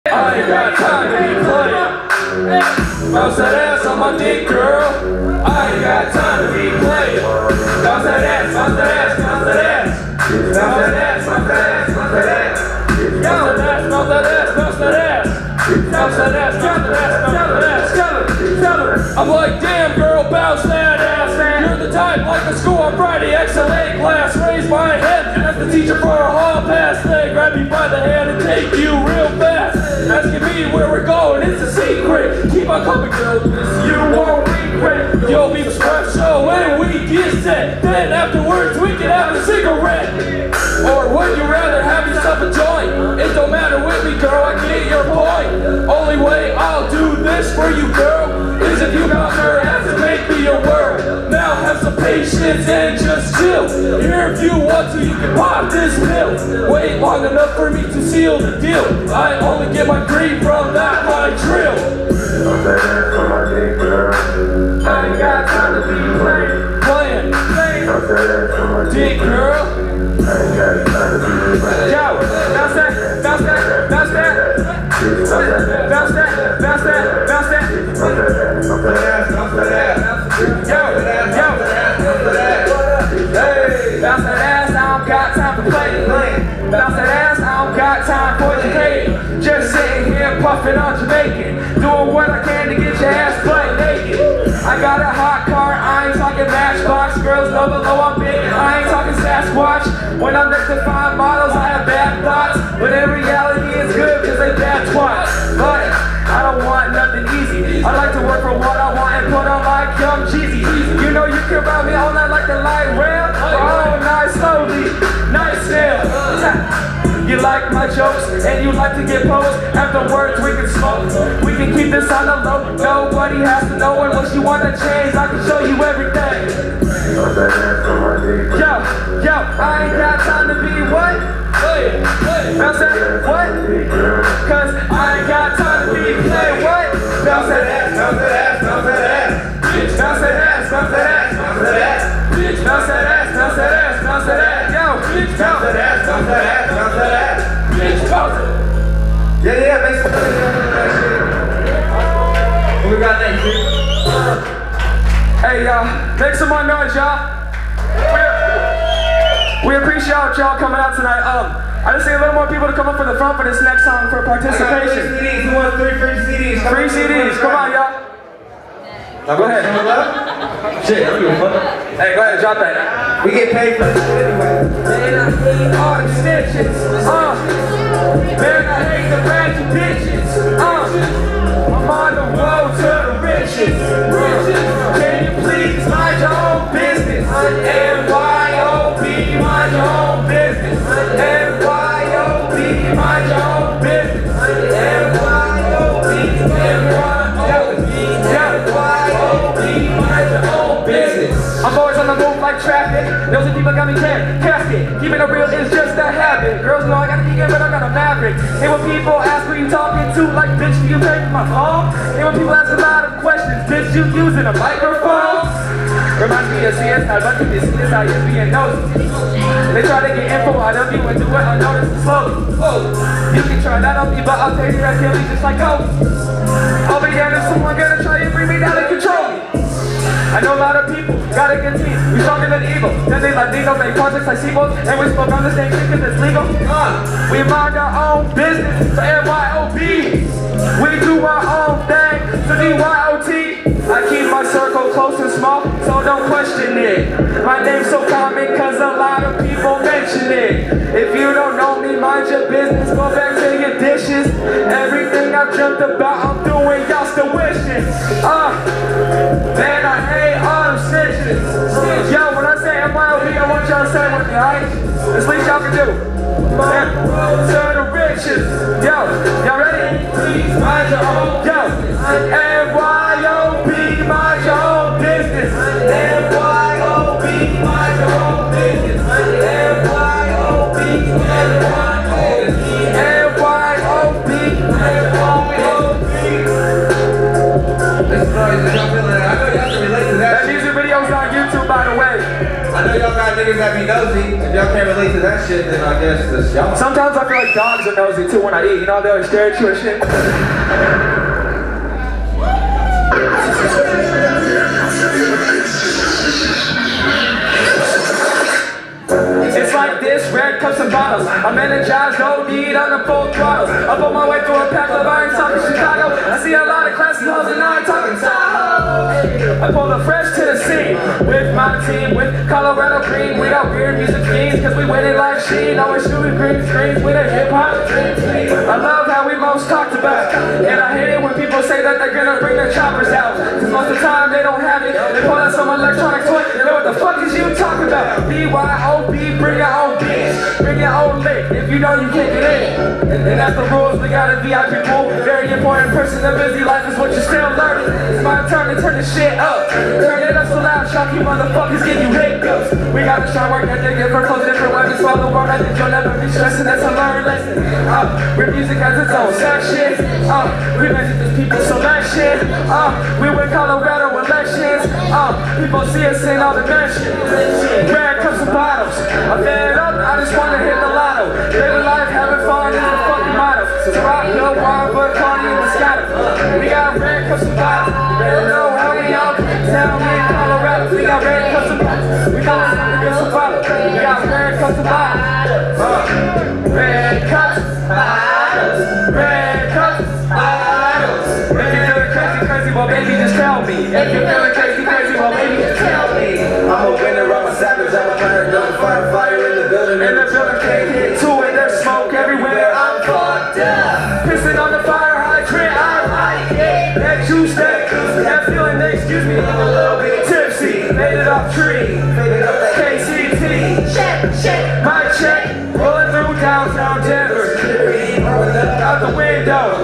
I ain't got time to be playing. Bounce that ass on my dick, girl. I ain't got time to be playing. Bounce that ass, bounce that ass, bounce that ass. Bounce that ass, bounce that ass, bounce that ass. Bounce that ass, bounce that ass, bounce that ass. Bounce that ass, bounce that ass, bounce that ass. Tell her. I'm like, damn girl, bounce that ass. You're the type like the school on Friday, XLA class. Raise my head, ask the teacher for a hall pass. They grab me by the hand and take you real fast. Asking me where we're going, it's a secret. Keep on coming, girl, this you won't regret. You'll be special when we get set. Then afterwards we can have a cigarette. Or would you rather have yourself a joint? It don't matter with me, girl, I get your point. Only way I'll do this for you, girl, is if you got her ass and make me your world. Now have some patience and just chill. Here if you want to, you can pop this pill. Wait long enough for me to seal the deal. I only get my green from that my drill. Bounce that ass on my dick, girl. I ain't got time to be playing. Bounce that ass on my Dick, girl. I ain't got time to be playing. Yo, bounce that, bounce that, bounce that. Bounce that, bounce that, bounce that. Bounce that ass, bounce that ass, bounce that ass. Yo, hey, bounce that ass, I don't got time to play. Bounce that ass, I don't got time for your hate. Just sitting here puffing on Jamaican, doing what I can to get your ass butt naked. I got a hot car, I ain't talking Matchbox. Girls know below I'm big, I ain't talking Sasquatch. When I'm next to fine models, I have bad thoughts, but in reality it's good cause they bad twats. But I don't want nothing easy. I like to work for what I want and put on my young cheesy. You know you can ride me all night like the light rail. Oh, nice slowly, nice nail. You like my jokes and you like to get posed. Afterwards we can smoke. We can keep this on the low. Nobody has to know, and once you want to change, I can show you everything. Bounce that ass on my dick. Yo, I ain't got time to be what? Bounce that what? Cause I ain't got time to be playing what? Bounce that ass, bounce that ass, bounce that ass. Bitch, bounce that ass, bounce that ass, bounce that ass. Bitch, bounce that ass, bounce that ass, bounce that ass. Yo, bitch, bounce that ass, bounce that ass, bounce that ass. Bitch, bounce it. Yeah, make some money on that shit. What we got next, dude? Hey, make some more noise, y'all. We appreciate y'all coming out tonight. I just need a little more people to come up for the front for this next song for participation. CDs. Who wants 3 free CDs? Free CDs. Come on, y'all. Go ahead. Shit, I don't give a fuck. Hey, go ahead, drop that. We get paid for this shit anyway. Man, I hate all the snitches. Man, I hate the ratchet bitches. I'm on the road to the riches. Can you please mind your own business? NYOB, mind your own business. NYOB, mind your own business. NYOB, mind your own business. I'm always on the move like traffic. Those are people got me casket. Keeping it real is just a habit. Girls know I gotta keep it, but I got a maverick. And when people ask who you talking to, like, bitch, do you take my phone? And when people ask a lot of questions, bitch, you using a microphone? Reminds me of CSI, but this CSI is being nosy. They try to get info out of you and do it unnoticed and slowly. You can try that on me, but I'll take it as heavy just like Kobe. I'll be damned if someone gonna try and bring me down and control me. I know a lot of people got a good team. We stronger than evil. Then they like Lego, make projects like sequels, and we smoke on the same shit cause it's legal. We mind our own business, so NYOB. We do our own thing, so DYOT. I keep my circle close and small, so don't question it. My name's so common cause a lot of people mention it. If you don't know me, mind your business, go back to your dishes. Everything I've dreamt about, I'm doing, y'all still wishing. Man, I hate all them snitches. Yo, when I say NYOB, I want y'all to say it with me, alright? It's the least y'all can do. Man, to the riches. Yo, y'all ready? Please mind your own. Yo, NYOB, mind your own business. NYOB, mind your own business. NYOB, That music video's on YouTube, by the way. I know y'all got niggas niggas that be nosy. If y'all can't relate to that shit, then I guess it's y'all. Sometimes I feel like dogs are nosy too when I eat. You know, they always stare at you and shit. It's like this, red cups and bottles. I'm energized, no need on the full throttles. Up on my way through a pack of iron talking Chicago. I see a lot of classy hoes and I ain't talking Tahoe. I pull the fresh to the scene with my team, with Colorado Green. We got weird music themes, cause we winning like Sheen. Always shooting green screens with a hip hop dream team. I love how we most talked about, and I hate it when people say that they're gonna bring their choppers out. Cause most of the time they don't have it. They pull out some electronic toy, you know what the fuck is you talking about? BYOB, bring your own bitch, bring your own lick. If you know you can't get in, and that's the rules, we got a VIP pool. Very important person in busy life is what you're still learning. It's my turn to turn this shit up. Turn it up so loud, shock you motherfuckers, give you hiccups. We got a strong work ethic, different clothes, different weapons for the world. I think you'll never be stressing, that's a learned lesson. Where music has its own section. We measure these people selection. We win Colorado elections. People see us in all the mentions. Red cups and bottles. I'm fed up, I just wanna hit the lotto. Living life, having fun is the fucking motto. So rock, no wine, but Cardi and Moscato. We got red cups and bottles. Better know how we all down in Colorado. We got red cups and bottles. We got some bottles. We got red cups and bottles. Red cups, bottles. Red cups, bottles. If you're feeling crazy, crazy, well baby just tell me. If you're feeling crazy, crazy, well baby just tell me. I'm a winner, I'm a savage, I'm a player, don't fire in the building. And the building can't hit too, and there's smoke everywhere. I'm fucked up. Pissing on the fire hydrant, I like it. That juice, that feeling, excuse me, I'm a little bit tipsy. Made it off tree, KCT. Check, my check. Rolling through downtown Denver. Out the window.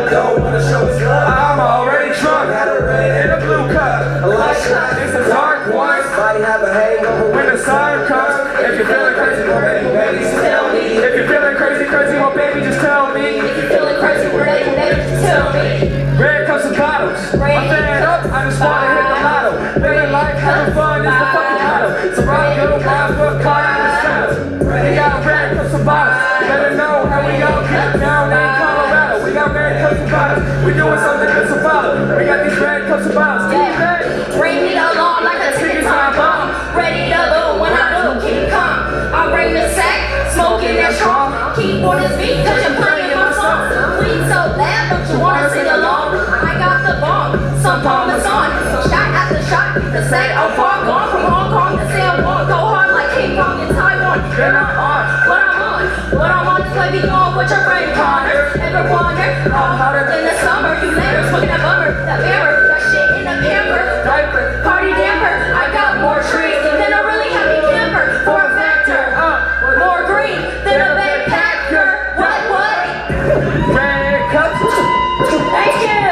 I'm already drunk. In a blue cup. It's a dark one. When the sun comes. If you're feeling crazy, well baby, just tell me. If you're feeling crazy, well baby, just tell me. If you're feeling crazy, baby, just tell me. Red cups and bottles. I'm fed up, I just wanna hit the lotto. Living life, having fun is the fucking motto. So rock your wild, but caught in the shadows. We got red cups and bottles. Better know how we all get down in Colorado. We got red cups and bottles. We doing something good to follow. We got these red cups and bottles. Bring me along like a ticket time bomb. Ready to blow when I do King Kong. I bring the sack, smoking that strong. Keep on this beat cause you're playing my song. We so loud, don't you wanna sing along? I got the bomb, some Parmesan. Shot after shot, to say I'm far gone from Hong Kong to say I won't go hard like King Kong in Taiwan. Then I'm on, what I'm on is play me on with your brain Connor. Ever wonder how hotter than the summer? You later smoking that bummer, that mirror, that shit in the pamper. Diaper, party damper, I got more trees than a really happy camper. For a factor, more green than a backpacker. What? Red cups. Thank you.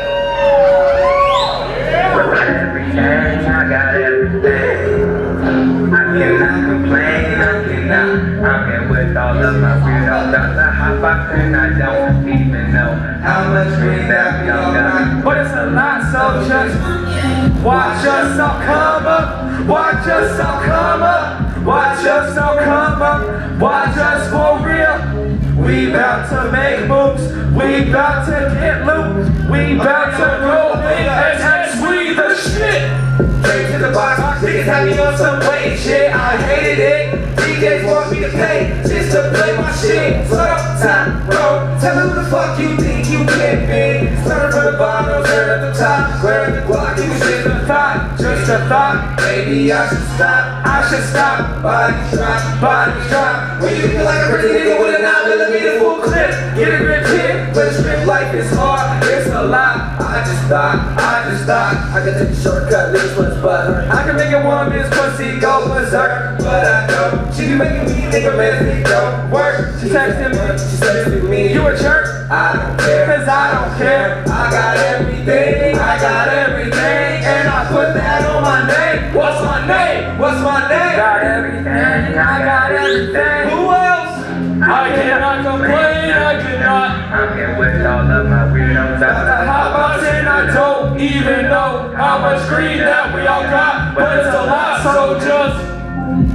Everything, I got everything. I cannot complain, I cannot. I'm here with all of my weirdos. About to hop up and I don't even know how much green that we all got. But it's a lot, so just watch us all come up. Watch us all come up. Watch us all come up. Watch us for real. We bout to make moves. We bout to get loose. We bout to go big and we the shit. Straight to the box, niggas had me on some weight shit. I hated it. DJs want me to pay just to play my shit. So time, bro, tell me who the fuck you think you can be. Started from the bottom, turn at the top. Grab the block, you shit a thought, just a thought. Maybe I should stop, Body drop. When you feel like a pretty nigga with a 9mm full clip, get a grip here. But strip life is hard, it's a lot. I just thought I could take a shortcut, leave this much butter. I can make a woman's pussy go berserk, but I don't. She be making me think of it don't work. She texting me, you a jerk? I don't care, cause I don't care. I got everything, and I put that on my name. What's my name? Got everything, I got everything. Who else? I cannot complain, I cannot. I'm here with all of my weirdos. How about and I don't even know how much green that we all got, but it's a lot, so just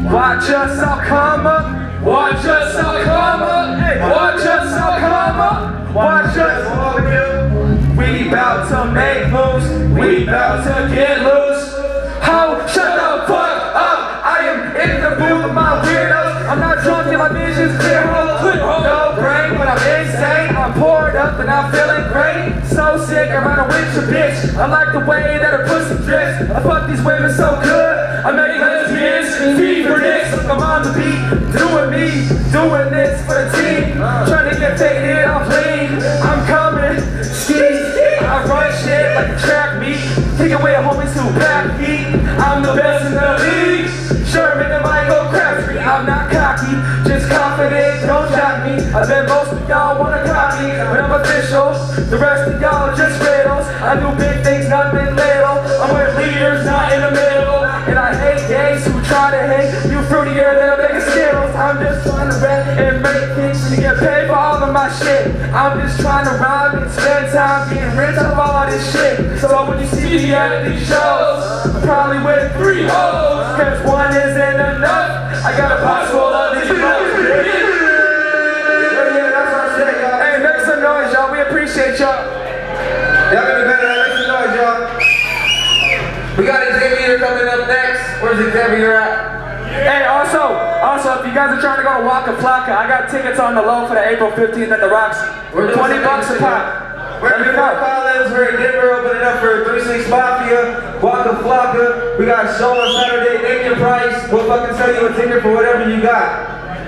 Watch us all come up. Watch us all come up. Hey, watch us all come up. Watch us all come up. We bout to make moves. We bout to get loose. Ho, shut the fuck up. I am in the mood with my weirdos. I'm not drunk and my vision's clear. No brain, but I'm insane. I'm poured up and I'm feeling great. So sick, I'm on a winter bitch. I like the way that her pussy drips. I fuck these women so good. I make lesbians fever dicks. I'm on the beat, doing me, doing this for the team. Trying to get faded off lean. I'm coming, ski. I run shit like a track meet. Take away a homies who back heat. I'm the best in the league. Sherman and Michael Crabtree. I'm not cocky, just confident. Don't shock me. I bet most of y'all wanna copy, but I'm official. The rest of y'all are just riddles. I do big things, nothing little. I'm with leaders, not in the middle. And I hate gays who try to hate. You fruitier than a bag of Skittles. I'm just trying to rap and make kicks to get paid for all of my shit. I'm just trying to rhyme and spend time getting rich off all this shit. So when you see me at these shows, I'm probably with 3 hoes, cause one isn't enough. I got a box full of these hoes. Yeah, that's what I said, y'all. Hey, make some noise, y'all. We appreciate y'all. Y'all gonna be better than make some noise, y'all. We got Xavier coming up next. Where's Xavier at? Hey, also, if you guys are trying to go to Waka Flocka, I got tickets on the low for the April 15th at the Roxy. We're $20 a pop. We're in Fort Collins, we're in Denver, opening up for 36 Mafia, Waka Flocka. We got a show on Saturday, name your price. We'll fucking sell you a ticket for whatever you got.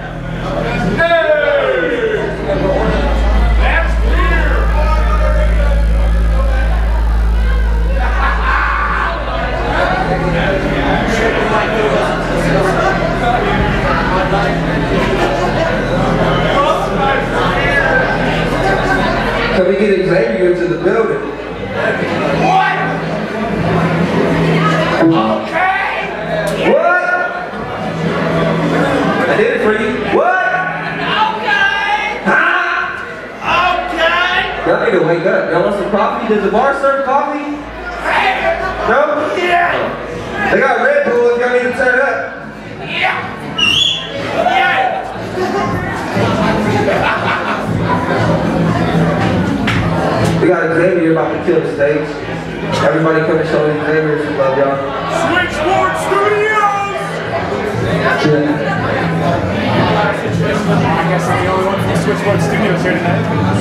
Can we get Xavier to the building? What? Okay. What? I did it for you. What? Okay. Huh? Okay. Y'all need to wake up. Y'all want some coffee? Does the bar serve coffee? No? Yeah. They got Red Bull if y'all need to turn up. Yeah. Yeah. We got Xavier about to kill the stage. Everybody come and show Xavier some love, y'all. Switchboard Studios! I guess I'm the only one from the Switchboard Studios here tonight.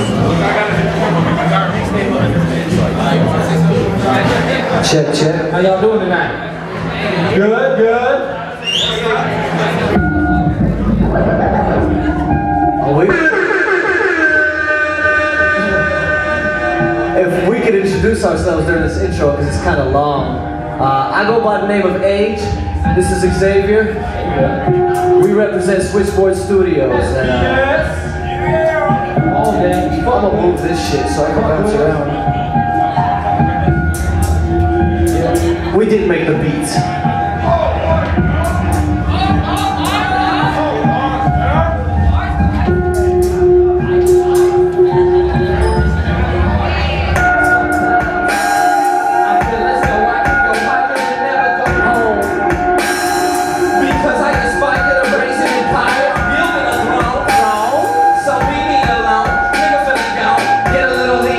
Check. How y'all doing tonight? Good. Oh, wait. If we could introduce ourselves during this intro, because it's kind of long. I go by the name of Age. This is Xavier. We represent Switchboard Studios. And, oh man, I'm gonna move this shit so I can bounce around. We did make the beats.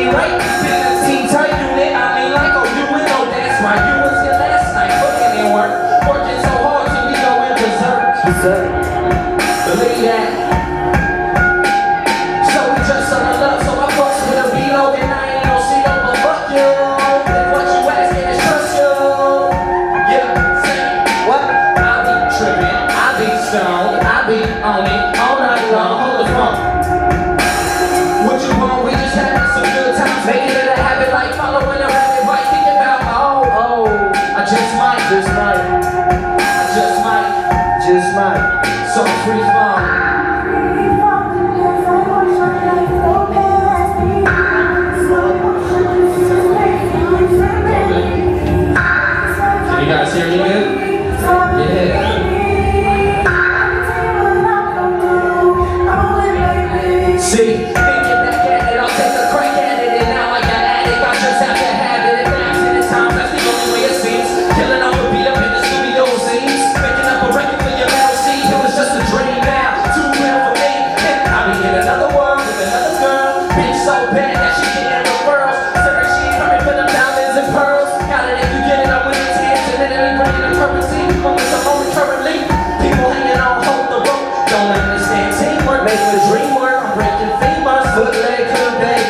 Right, you was here last night, fucking and work.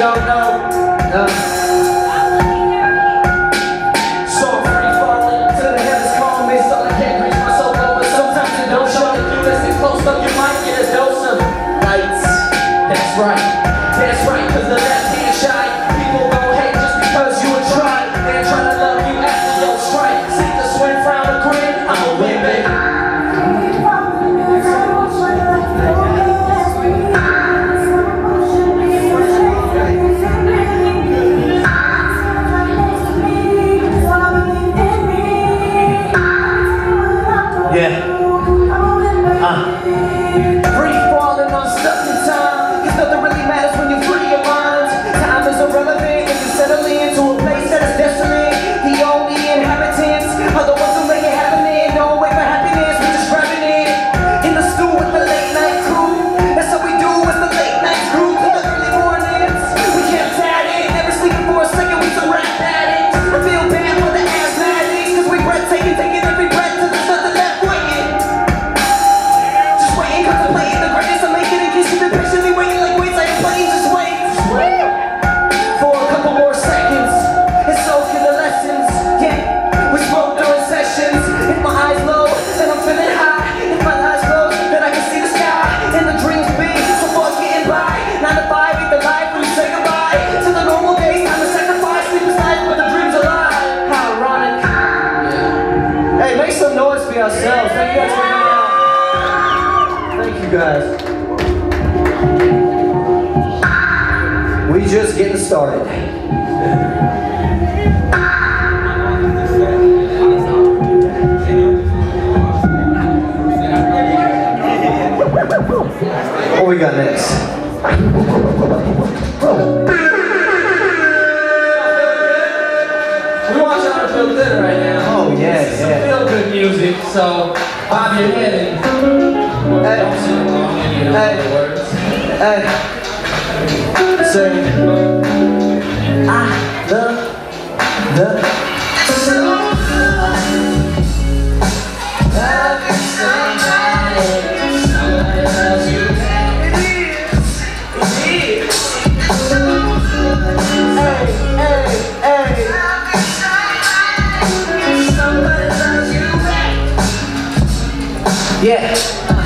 don't know. So I'm free falling to the heavens, call me, so I can't reach my soul, but sometimes it don't show. If you listen close up, you might get a dose of lights. That's right, cause the left hand shy. People gon' hate just because you would try. They're trying to love you after your strike. See the swing, frown, or grin, I'm a win, baby. Yeah. Free falling on stuck in time. Cause nothing really matters when you free your mind. Time is irrelevant if you settle into a place that is desolate. The only inhabitants are the ones who make it happening. Don't wait for happiness, we're just grabbing it. In the stew with the late night crew. That's what we do, it's the late night crew. To the early mornings, we kept at it. Never sleeping for a second, we some rap addicts. I feel bad for the asthmatics, cause we breathtaking, taking every breath till there's nothing left waiting. Just waiting, contemplating the greatness of making it. Cause you've been patiently waiting like weights like a plane. Just wait for a couple more seconds and soak in the lessons. Yeah, we smoke during sessions. If my eyes low, then I'm feeling high. If my eyes closed, then I can see the sky. And the dreams big, so far getting by. 9 to 5, ain't the life when you say goodbye to the normal days. Time to sacrifice, sleep is life, but the dream's alive. How ironic. Hey, make some noise for yourselves. Thank you guys for coming out. Thank you guys. We just getting started. What we got next? We want y'all to feel good right now. Oh yeah, This is some feel-good music, so bob your head and don't sing along any of the words. Hey. Say, I love the song. Loving somebody loves you back. It is. Hey. Somebody loves you back. Yeah.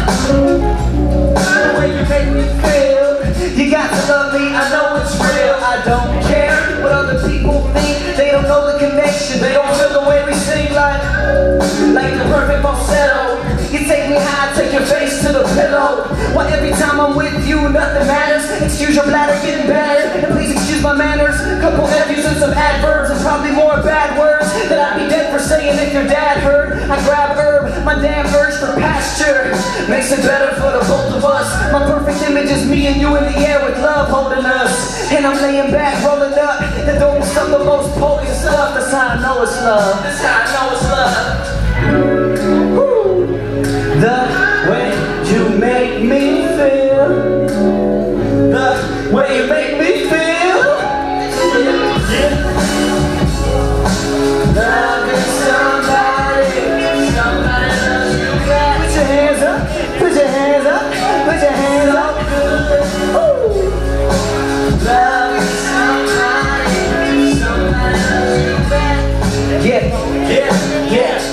The way you make me feel, you got to love me, I know it's real. I don't care what other people think, they don't know the connection. They don't feel the way we sing like the perfect falsetto. You take me high, take your face to the pillow. Why every time I'm with you, nothing matters. Excuse your bladder getting better, and please excuse my manners. Couple F's and some adverbs, and probably more bad words that I'd be dead for saying if your dad heard. I grab herb, my damn urge for pasture makes it better for the both of us. My perfect image is me and you in the air with love holding us. And I'm laying back, rolling up, and doing some of the most potent stuff. That's how I know it's love. That's how I know it's love. Woo. The way you make me feel. The way you make me feel. Yeah. Loving somebody loves you back. Put your hands up, put your hands up, put your hands up. Ooh. Loving somebody loves you back. Yeah.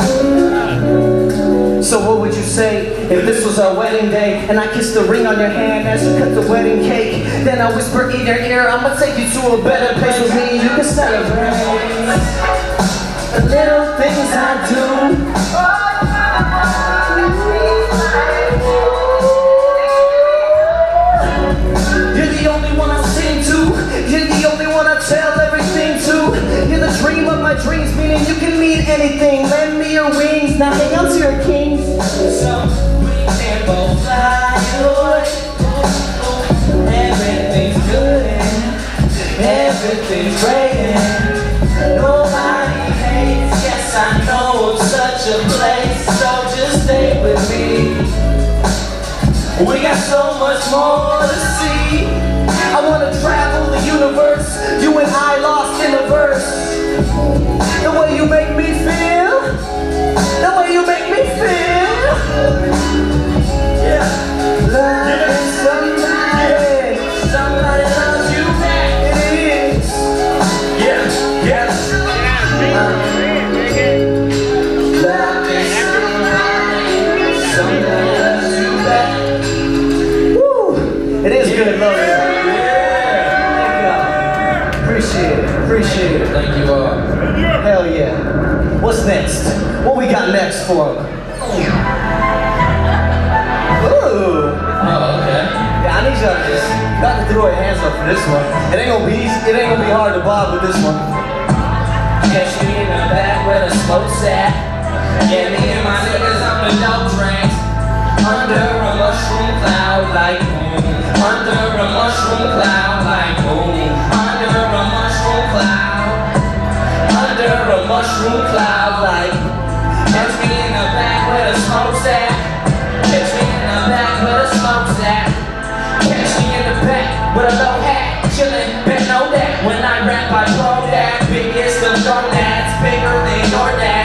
So what would you say if this was our wedding day and I kissed the ring on your hand as you cut the wedding cake? Then I whisper in your ear, I'ma take you to a better place with me. You can celebrate the little things I do. You're the only one I sing to. You're the only one I tell everything to. You're the dream of my dreams, meaning you can mean anything. Lend me your wings, now hang on to your kings. So we can both fly away. Everything's good and everything's great and nobody hates. Yes, I know of such a place, so just stay with me. We got so much more to see. I wanna travel the universe, you and I lost in the verse. The way you make me feel, the way you make me feel. Yeah. Loving somebody loves you back. Appreciate it. Thank you all. Hell yeah. What's next? What we got next for him? Ooh. Oh, okay. Yeah, I need y'all to just got to throw your hands up for this one. It ain't gonna be hard to bob with this one. Catch me in the back where the smoke's at. Yeah, me and my niggas on the dope drinks. Under a mushroom cloud like boom. Under a mushroom cloud like boom. Under a mushroom cloud. Under a mushroom cloud like. Catch me in the back where the smoke's at. Catch me in the back where the smoke's at. Catch me in the back with a low hat. Chillin', bet know that. When I rap I blow that. Biggest of donuts, bigger than your dad.